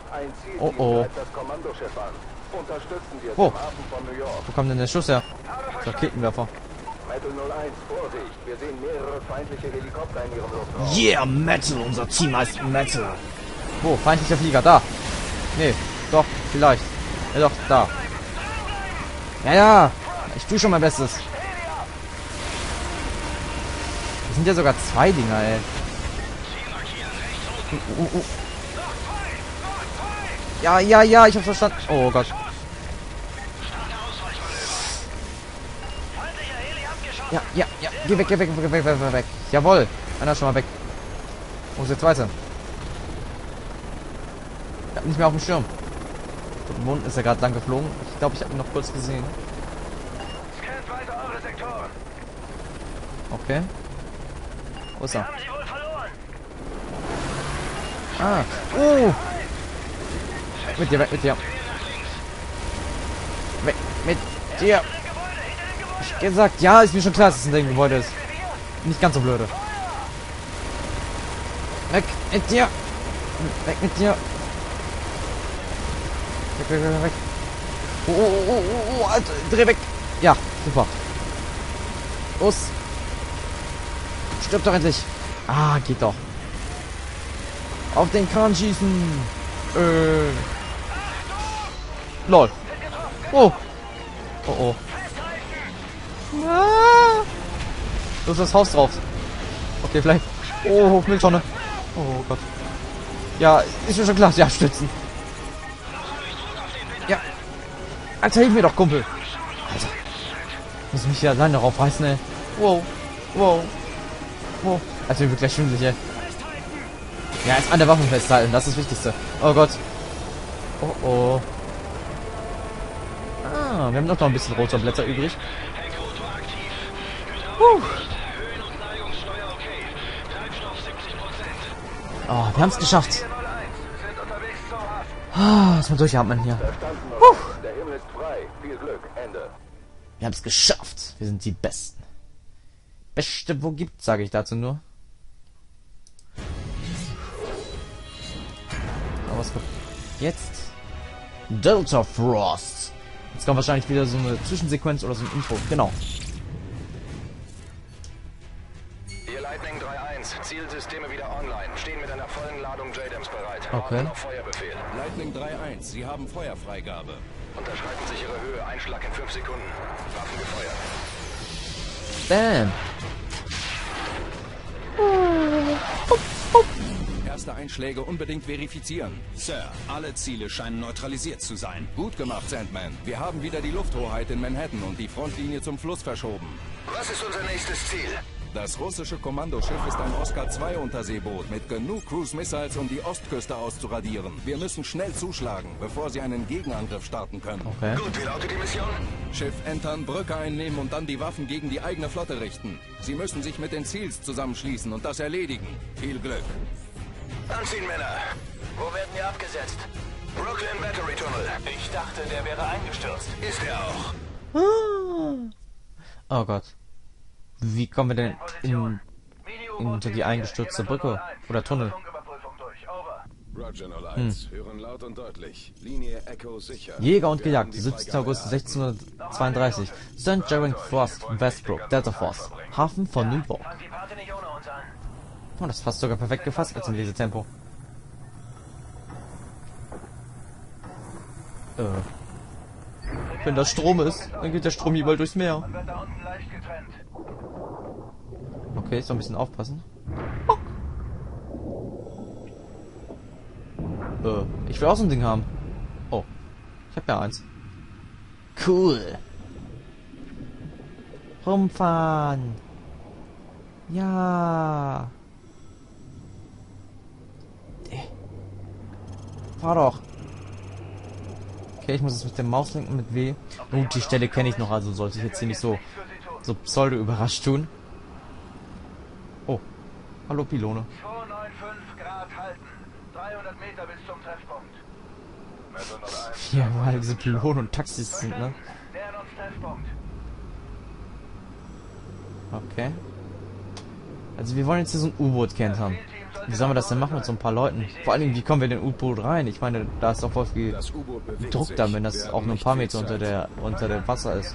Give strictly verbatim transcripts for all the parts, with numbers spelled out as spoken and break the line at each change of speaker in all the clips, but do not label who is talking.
Ein
Oh
Zielteam
oh.
greift das Kommandoschiff an. Unterstützen wir es
Wo?
im Hafen von New York.
Wo kommt denn der Schuss her? Raketenwerfer.
Metal null eins, Vorsicht. Wir sehen mehrere feindliche Helikopter in ihrem Luftraum.
Yeah, Metal. Unser Team heißt Metal. Wo? Feindlicher Flieger. Da. Nee. Doch. Vielleicht. Ja doch. Da. Ja, ja. Ich tue schon mein Bestes. Das sind ja sogar zwei Dinger, ey. Uh, uh, uh. Ja, ja, ja. Ich hab's verstanden. Oh Gott. Ja, ja, ja. Geh weg, geh weg, geh weg, weg, weg, weg. Jawohl. Einer ist schon mal weg. Wo ist der zweite? Ich hab nicht mehr auf dem Schirm. Dort unten ist er gerade lang geflogen. Ich glaube, ich habe ihn noch kurz gesehen.
Scannt weiter eure Sektoren.
Okay. Wo ist
Wir
er?
haben sie wohl verloren.
Ah. Oh. Mit dir, weg mit dir. Weg mit dir. Ich gesagt, ja, ist mir schon klar, dass es ein Gebäude ist. Nicht ganz so blöde. Weg mit dir. Weg mit dir. Weg, weg, weg, weg. Oh, oh, oh, oh, oh, Alter, dreh weg. Ja, super. Los. Stirb doch endlich. Ah, geht doch. Auf den Kran schießen. Äh. Lol. Oh. Oh, oh. Ah. Da ist das Haus drauf. Okay, vielleicht. Oh, Mülltonne. Oh Gott. Ja, ist mir schon klar. Ja, stützen. Ja. Alter, hilf mir doch, Kumpel. Alter. Muss mich hier alleine darauf reißen, ey. Wow. Wow. Wow. Also, mir wird gleich schwindelig, ey. Ja, jetzt an der Waffen festhalten. Das ist das Wichtigste. Oh Gott. Oh, oh. Ah, wir haben noch ein bisschen Rotorblätter übrig. Huh. Oh, wir haben es geschafft. Ah, muss man durchatmen hier. Huh.
Der Himmel ist frei. Viel Glück. Ende.
Wir haben es geschafft. Wir sind die Besten. Beste, wo gibt's, sage ich dazu nur. Aber was kommt jetzt? Delta Frost. Jetzt kommt wahrscheinlich wieder so eine Zwischensequenz oder so ein Intro. Genau.
Ihr Lightning drei eins, Zielsysteme wieder online. Stehen mit einer vollen Ladung J DAMs bereit.
Okay.
Warten auf Feuerbefehl.
Lightning drei eins, Sie haben Feuerfreigabe.
Unterschreiten sich Ihre Höhe. Einschlag in fünf Sekunden. Waffen gefeuert.
Bam.
Erste Einschläge unbedingt verifizieren.
Sir, alle Ziele scheinen neutralisiert zu sein.
Gut gemacht, Sandman. Wir haben wieder die Lufthoheit in Manhattan und die Frontlinie zum Fluss verschoben.
Was ist unser nächstes Ziel?
Das russische Kommandoschiff ist ein Oscar zwei Unterseeboot mit genug Cruise Missiles, um die Ostküste auszuradieren. Wir müssen schnell zuschlagen, bevor sie einen Gegenangriff starten können.
Okay.
Gut, wie lautet die Mission?
Schiff entern, Brücke einnehmen und dann die Waffen gegen die eigene Flotte richten. Sie müssen sich mit den Ziels zusammenschließen und das erledigen. Viel Glück.
Anziehen, Männer. Wo werden wir abgesetzt? Brooklyn Battery Tunnel. Ich dachte, der wäre eingestürzt. Ist er auch.
Oh Gott. Wie kommen wir denn in, in unter die eingestürzte Brücke oder Tunnel?
Roger null eins. Hm. Hören laut und deutlich. Linie Echo sicher.
Jäger und Gejagt, siebzehnten August sechzehnhundertzweiunddreißig. Saint Germain Frost, Westbrook, Delta Force. Hafen von New York. Oh, das ist fast sogar perfekt gefasst jetzt im Lesetempo. Äh. Wenn das Strom ist, dann geht der Strom überall durchs Meer. Okay, ist doch ein bisschen aufpassen. Äh, ich will auch so ein Ding haben. Oh, ich habe ja eins. Cool. Rumfahren. Ja. Fahr doch. Okay, ich muss es mit der Maus lenken mit W. Gut, die Stelle kenne ich noch, also sollte ich jetzt hier nicht so so pseudo überrascht tun. Oh, hallo Pylone.
zweihundertfünfundneunzig Grad halten. dreihundert Meter bis zum Treffpunkt.
Ja, weil diese Pylonen und Taxis sind, ne?
Nähern uns Treffpunkt.
Okay. Also wir wollen jetzt hier so ein U-Boot kentern. Wie sollen wir das denn machen mit so ein paar Leuten? Vor allem, wie kommen wir in den U-Boot rein? Ich meine, da ist doch voll viel
Das U-Boot bewegt
Druck
sich.
da, wenn
Wir
das
haben
auch nur ein
nicht
paar
viel
Meter unter
Zeit.
der unter dem Wasser ist.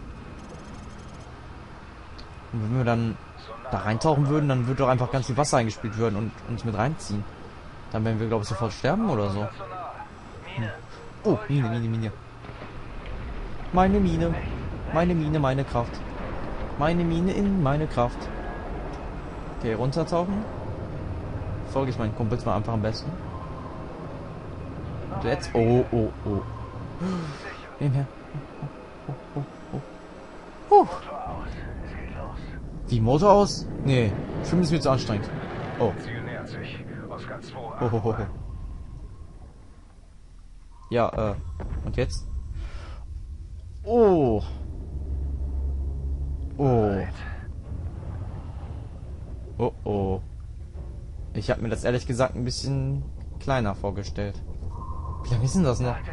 Und wenn wir dann da reintauchen würden, dann würde doch einfach ganz viel Wasser eingespielt werden und uns mit reinziehen. Dann werden wir, glaube ich, sofort sterben oder so. Hm. Oh, Mine, Mine, Mine. Meine Mine. Meine Mine, meine Kraft. Meine Mine in meine Kraft. Okay, runtertauchen. Folge ich meinen Kumpels mal einfach am besten. Und jetzt. Oh, oh, oh. Nebenher. Oh, oh, oh, oh. Huh. Wie, Motor aus? Nee, Schwimmen ist mir zu anstrengend. Oh. Oh, oh, oh, oh. Ja, äh. Und jetzt? Oh. Oh. Oh, oh. Ich habe mir das ehrlich gesagt ein bisschen kleiner vorgestellt. Wie lange ist denn das noch?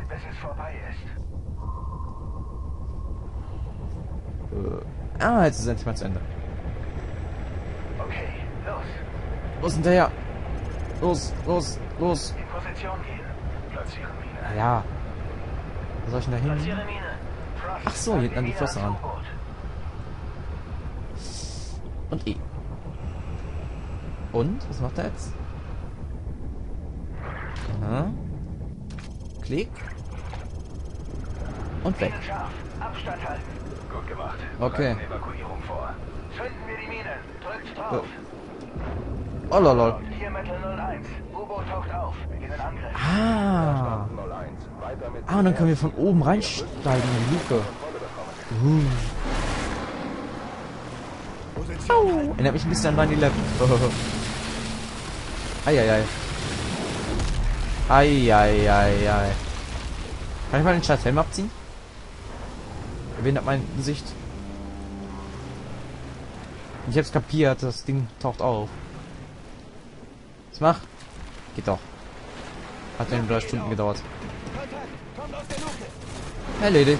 Äh. Ah, jetzt ist es endlich mal zu Ende.
Okay, los.
Los hinterher. Los, los, los.
In Position gehen. Platziere Mine.
Ja. Wo soll ich denn da hin?
Platziere Mine. Frost,
Ach so, hinten an die
Mine
Flosse
ans
ran.
U-Boot.
Und E. Und? Was macht er jetzt? Aha. Klick. Und weg.
Minen scharf. Abstand halten.
Gut gemacht.
Okay.
Bereiten Evakuierung vor.
Zünden wir die Minen. Drückt drauf.
Oh lolol.
Hier Metal null eins. U-Boot taucht auf. Beginnen Angriff.
Ah.
null eins. Weiter mit
Ah, und dann können wir von oben reinsteigen in die Luke. Uh. Au. Erinnert mich ein bisschen an neun elf. Eieiei. Eieiei. Kann ich mal den scheiß Helm abziehen? Wen hat mein Gesicht? Ich hab's kapiert, das Ding taucht auf. Was mach? Geht doch. Hat ja nur drei Stunden gedauert. Erledigt.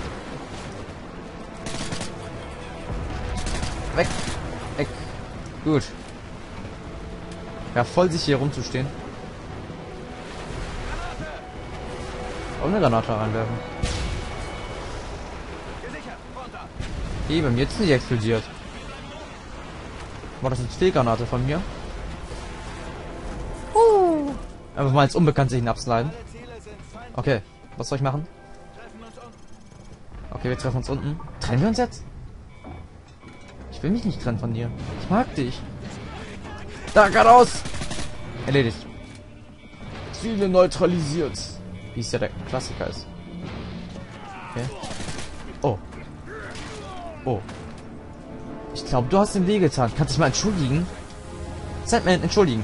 Weg. Weg. Gut. Ja, voll sich hier rumzustehen. Und eine Granate reinwerfen. Hey, bei mir jetzt nicht explodiert. War das eine Fehlgranate von mir? Uh. Einfach mal ins Unbekannte hinabsliden. Okay, was soll ich machen? Okay, wir treffen uns unten. Trennen wir uns jetzt? Ich will mich nicht trennen von dir. Ich mag dich. Da, geradeaus! Erledigt. Ziele neutralisiert. Wie es ja der Klassiker ist. Okay. Oh. Oh. Ich glaube, du hast ihm wehgetan. Kannst du dich mal entschuldigen? Sandman, entschuldigen.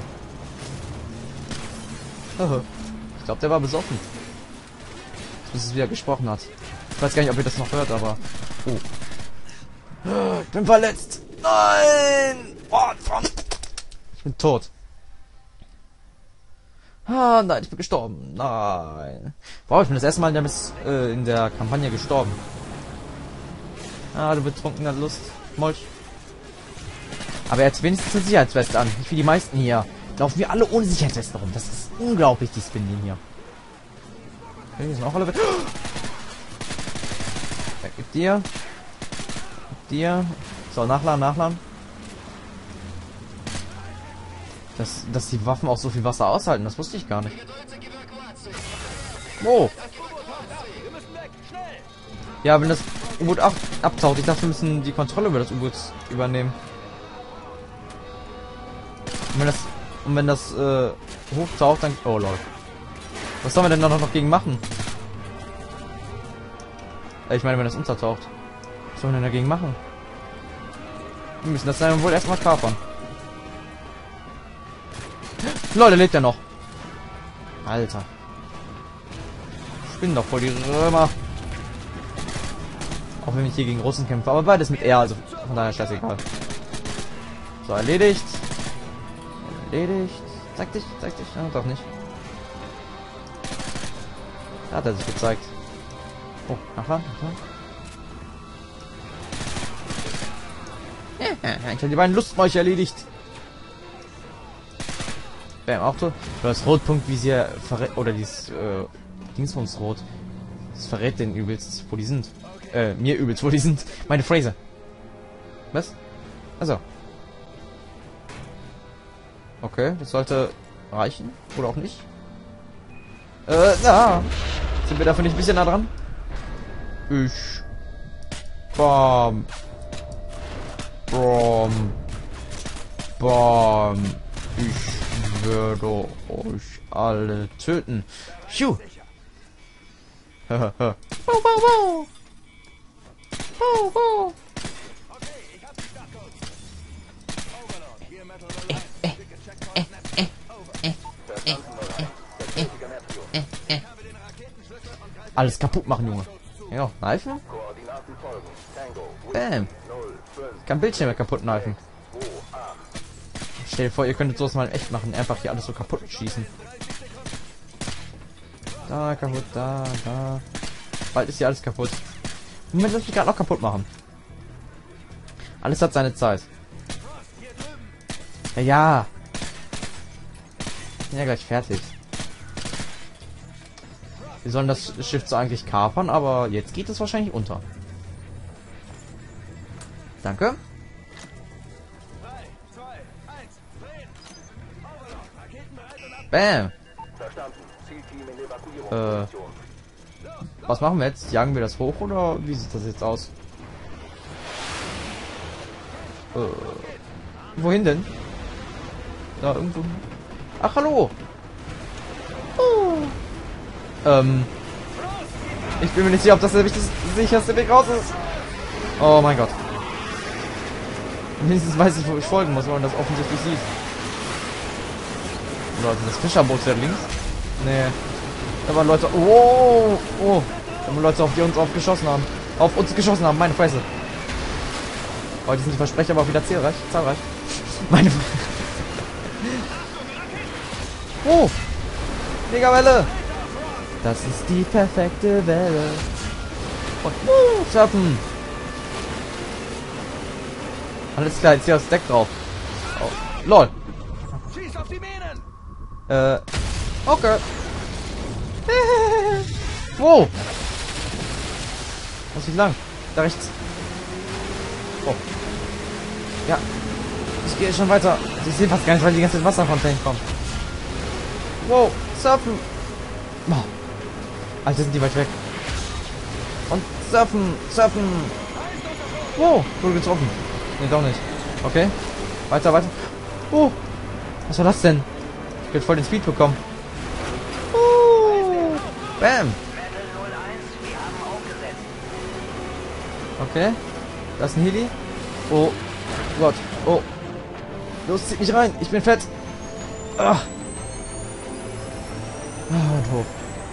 Ich glaube, der war besoffen. Bis es wieder gesprochen hat. Ich weiß gar nicht, ob ihr das noch hört, aber... Oh. Ich bin verletzt. Nein! Oh, ich bin tot. Ah, nein, ich bin gestorben. Nein. Wow, ich bin das erste Mal in der, äh, in der Kampagne gestorben. Ah, du betrunkener Lust. Molch. Aber er hat wenigstens eine Sicherheitsweste an. Nicht wie die meisten hier. Laufen wir alle ohne Sicherheitsweste rum. Das ist unglaublich, die Spin hier. Okay, die sind auch alle weg. Ja, gib dir. Gib dir. So, nachladen, nachladen. Dass, dass die Waffen auch so viel Wasser aushalten, das wusste ich gar nicht. Oh. Ja, wenn das U-Boot abtaucht, ich dachte, wir müssen die Kontrolle über das U-Boot übernehmen. Und wenn das, und wenn das äh, hochtaucht, dann... Oh, lol. Was sollen wir denn da noch gegen machen? Ich meine, wenn das untertaucht. Was sollen wir denn dagegen machen? Wir müssen das dann wohl erstmal kapern. Leute, lebt er noch? Alter. Ich bin doch voll die Römer. Auch wenn ich hier gegen Russen kämpfe. Aber beides mit R, also von daher scheißegal. So, erledigt. Erledigt. Zeig dich, zeig dich. Ja, doch nicht. Da hat er sich gezeigt. Oh, nachher. Ja, ich habe die beiden Lustmolche erledigt. Bam, auch so. Das Rotpunktvisier verrät, oder dieses, äh, Dingsbumsrot. Das verrät den übelst, wo die sind. Äh, mir übelst, wo die sind. Meine Phrase. Was? Also. Okay, das sollte reichen. Oder auch nicht. Äh, na. Sind wir dafür nicht ein bisschen nah dran? Ich. Bam. Bam. Bam. Ich würde euch alle töten. Phew. Haha. Wow, wow, wow. Wow, wow. Alles kaputt machen, Junge. Ja, Kneifen? Bam. Ich kann Bildschirme kaputt kneifen. Stell dir vor, ihr könntet sowas mal echt machen. Einfach hier alles so kaputt schießen. Da, kaputt, da, da. Bald ist hier alles kaputt. Moment, lass mich gerade noch kaputt machen. Alles hat seine Zeit. Ja, ja. Ich bin ja gleich fertig. Wir sollen das Schiff so eigentlich kapern, aber jetzt geht es wahrscheinlich unter. Danke. Bam. Äh, was machen wir jetzt? Jagen wir das hoch oder wie sieht das jetzt aus? Äh, wohin denn? Da irgendwo. Ach, hallo. Oh. Ähm. Ich bin mir nicht sicher, ob das der sicherste Weg raus ist. Oh mein Gott. Mindestens weiß ich, wo ich folgen muss, wenn man das offensichtlich sieht. Leute, das Fischerboot da links? Nee. Da waren Leute. Oh, oh. Da waren Leute, auf die uns aufgeschossen haben. Auf uns geschossen haben, meine Fresse. Heute sind die Versprecher aber auch wieder zahlreich. Zahlreich. Meine Fresse. Oh! Megawelle! Das ist die perfekte Welle. Und uh, surfen! Alles klar, jetzt hier das Deck drauf. Oh, lol.
Schieß auf die Minen!
Äh, okay. Wo? Was ist lang? Da rechts. Oh. Ja. Ich gehe schon weiter. Ich sehe fast gar nicht, weil die ganze Wasserfontänen kommen. Wow, surfen. Oh. Alter, sind die weit weg. Und surfen, surfen. Wow, wurde getroffen. Ne, doch nicht. Okay. Weiter, weiter. Oh. Was war das denn? Ich bin voll den Speed bekommen. Oh. Bam. Okay. Das ist ein Heli. Oh Gott. Oh. Los, zieht mich rein. Ich bin fett. Ah. Ah, und hoch.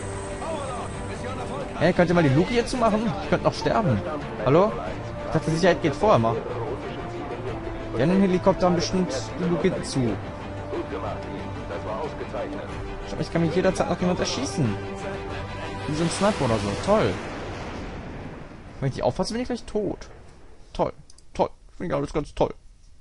Hey, könnt ihr mal die Luke hier zumachen? Ich könnte noch sterben. Hallo? Ich dachte, die Sicherheit geht vorher mal. Die anderen Helikopter haben bestimmt die Luke hinten zu. Schau, ich kann mich jederzeit noch jemand erschießen. Wie so ein Sniper oder so. Toll. Wenn ich die auffasse, bin ich gleich tot. Toll. Toll. Finde ich alles ganz toll.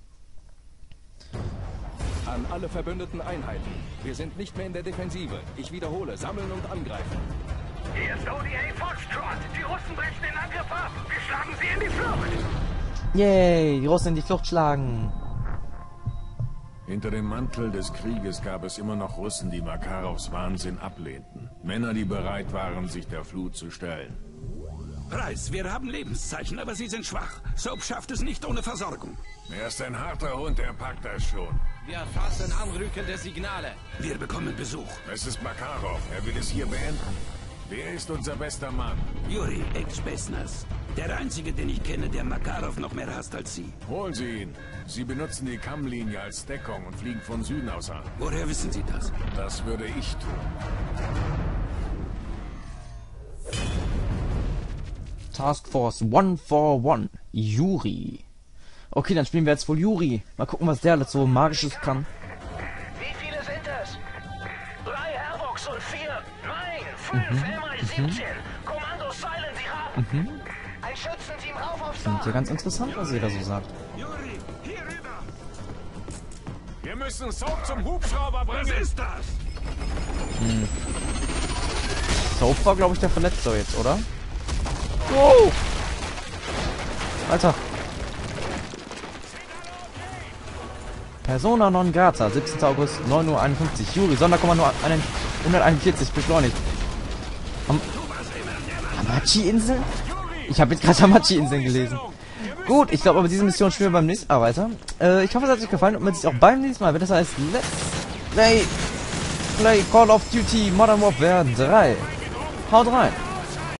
An alle verbündeten Einheiten. Wir sind nicht mehr in der Defensive. Ich wiederhole, sammeln und angreifen.
Hier ist O D A Foxtrot. Die Russen brechen den Angriff ab. Wir schlagen sie in die Flucht.
Yay, die Russen in die Flucht schlagen.
Hinter dem Mantel des Krieges gab es immer noch Russen, die Makarovs Wahnsinn ablehnten. Männer, die bereit waren, sich der Flut zu stellen.
Preis, wir haben Lebenszeichen, aber sie sind schwach. Soap schafft es nicht ohne Versorgung.
Er ist ein harter Hund, er packt das schon.
Wir erfassen anrückende Signale.
Wir bekommen Besuch.
Es ist Makarov, er will es hier beenden. Wer ist unser bester Mann?
Juri, ex-Besnas. Der einzige, den ich kenne, der Makarov noch mehr hasst als Sie.
Holen Sie ihn. Sie benutzen die Kammlinie als Deckung und fliegen von Süden aus an.
Woher wissen Sie das?
Das würde ich tun.
Task Force one four one. Juri. Okay, dann spielen wir jetzt wohl Juri. Mal gucken, was der alles so Magisches kann.
Wie viele sind es? Drei Hervox und vier. Nein, fünf M I siebzehn. Kommando Silent, Sie haben.
Mhm.
Ein Schützenteam rauf auf
Klingt ja
Star.
ganz interessant, was jeder so sagt.
Juri, hier rüber!
Wir müssen Soap zum Hubschrauber bringen.
Was ist das?
Hm. Soap war, glaube ich, der Verletzte jetzt, oder? Wow! Alter. Persona non grata, siebzehnter August, neun Uhr einundfünfzig. Juri, Sonderkommando hunderteinundvierzig, beschleunigt. Am Hamachi-Inseln? Ich habe jetzt gerade Hamachi-Inseln gelesen. Gut, ich glaube, aber diese Mission spielen wir beim nächsten Mal weiter. Äh, ich hoffe, es hat euch gefallen und man sieht auch beim nächsten Mal, wenn das heißt Let's Play, Play Call of Duty Modern Warfare drei. Haut rein!